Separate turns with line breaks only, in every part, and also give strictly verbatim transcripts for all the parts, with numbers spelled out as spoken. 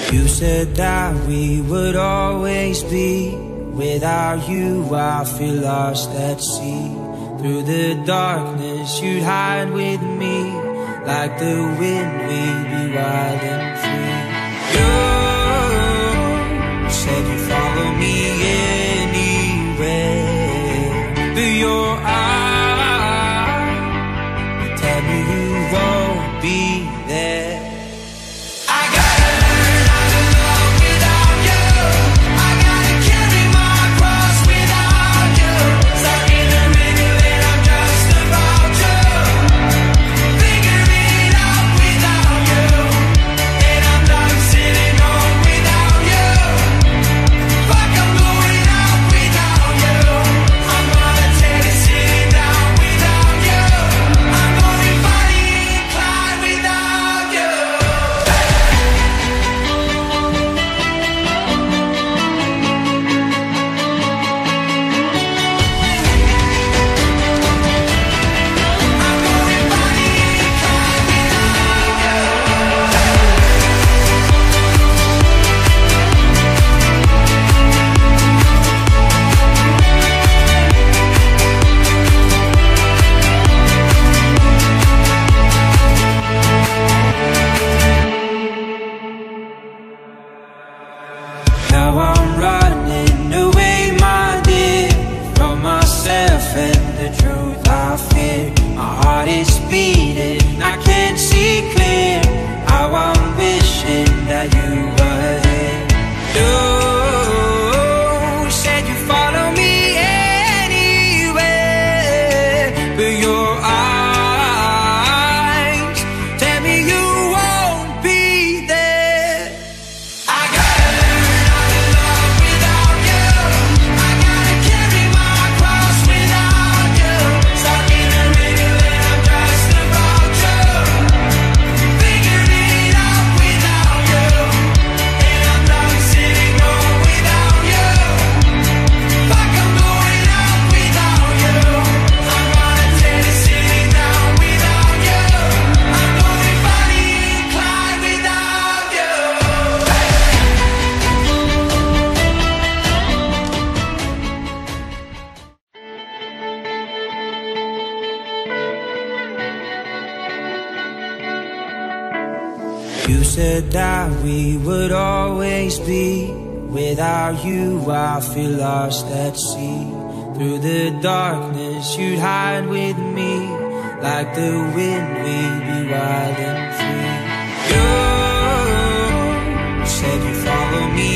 You said that we would always be. Without you I feel lost at sea. Through the darkness you'd hide with me. Like the wind we'd be wild and free. You said you'd follow me anywhere. But your eyes, you tell me you won't be there. Now I'm running away, my dear, from myself and the truth I fear. My heart is beating, I can't see clear. How I'm wishing that you were here. You said you'd follow me anywhere, but your eyes tell me you won't be there. I gotta learn how to love without you. I gotta carry my cross without you. Stuck in the middle and I'm just about to figure it out without you. And I'm done sitting home without you. Fuck, I'm going out without you. I'm gonna take it sitting down without you. I'm going funny inclined without you. You said that we would always be. Without you I feel lost at sea. Through the darkness you'd hide with me. Like the wind we'd be wild and free. You said you'd follow me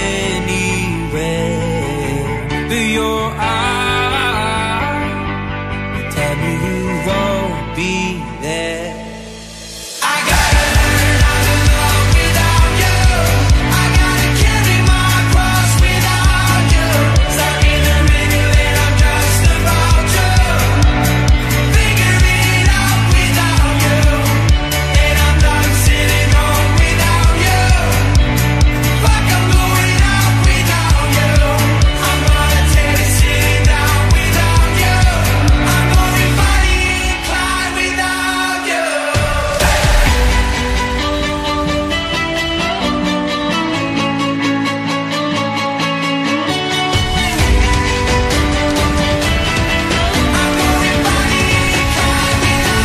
anywhere. But your eyes, you tell me you won't be there. I gotta learn how to love without you. I gotta carry my cross without you. Stuck in the middle and I'm just about to figure it out without you. And I'm done sitting home without you. Fuck, I'm going out without you. I'm gonna take it sitting down without you. I'm going funny inclined without you. I'm going funny inclined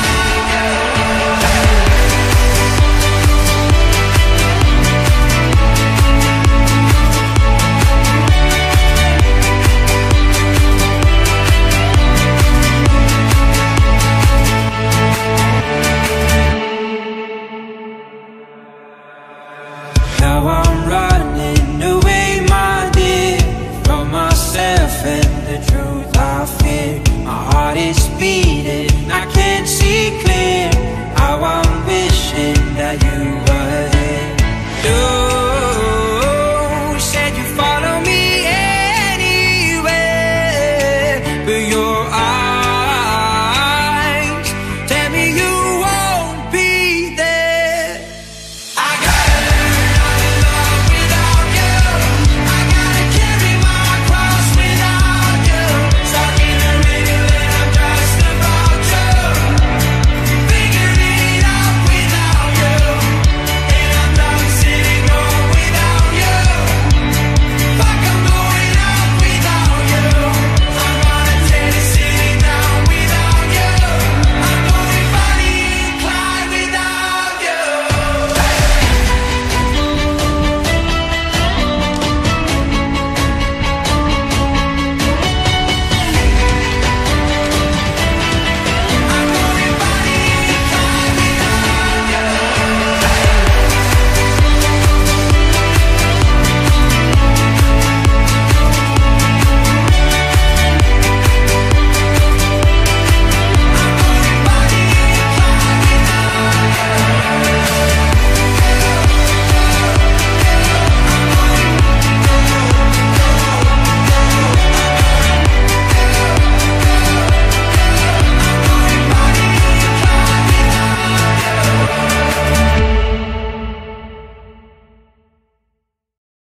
Now I'm running away, my dear, from myself and the truth I fear. My heart is beating,